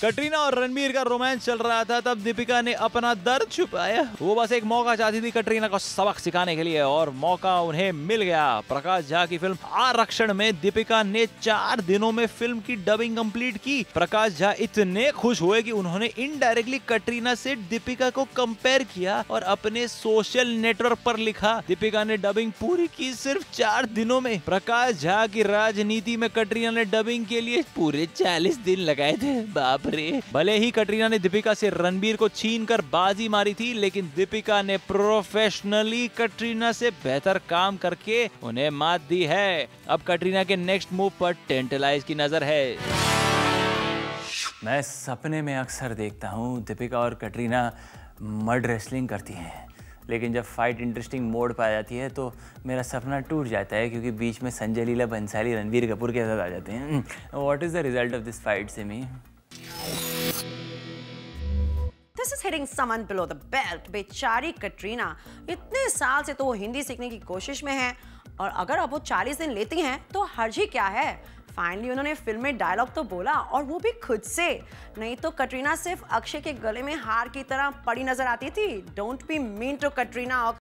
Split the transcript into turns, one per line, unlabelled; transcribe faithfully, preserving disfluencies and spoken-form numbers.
कटरीना और रणबीर का रोमांस चल रहा था तब दीपिका ने अपना दर्द छुपाया। वो बस एक मौका चाहती थी कटरीना को सबक सिखाने के लिए और मौका उन्हें मिल गया। प्रकाश झा की फिल्म आरक्षण में दीपिका ने चार दिनों में फिल्म की डबिंग कंप्लीट की। प्रकाश झा इतने खुश हुए कि उन्होंने इनडायरेक्टली कटरीना से दीपिका को कंपेयर किया और अपने सोशल नेटवर्क पर लिखा, दीपिका ने डबिंग पूरी की सिर्फ चार दिनों में। प्रकाश झा की राजनीति में कटरीना ने डबिंग के लिए पूरे चालीस दिन लगाए थे। बाप रे। भले ही कटरीना ने दीपिका से रणबीर को छीन कर बाजी मारी थी, लेकिन दीपिका ने प्रोफेशनली कटरीना से बेहतर काम करके उन्हें मात दी है। अब कटरीना के नेक्स्ट मूव पर टेंटलाइज की नजर है। मैं सपने में अक्सर देखता हूँ दीपिका और कटरीना मड रेसलिंग करती हैं, लेकिन जब फाइट इंटरेस्टिंग मोड पाई जाती है तो मेरा सपना टूट जाता है, क्योंकि बीच में संजय लीला भंसाली रणबीर कपूर के साथ आ जाते हैं। What is the result of this fight सिमी?
This is hitting someone below the belt. बेचारी कटरीना इतने साल से तो वो हिंदी सीखने की कोशिश में है, और अगर अब वो चालीस दिन लेती हैं तो हर्ज ही क्या है। फाइनली उन्होंने फिल्म में डायलॉग तो बोला, और वो भी खुद से। नहीं तो कटरीना सिर्फ अक्षय के गले में हार की तरह पड़ी नजर आती थी। Don't be mean to Katrina.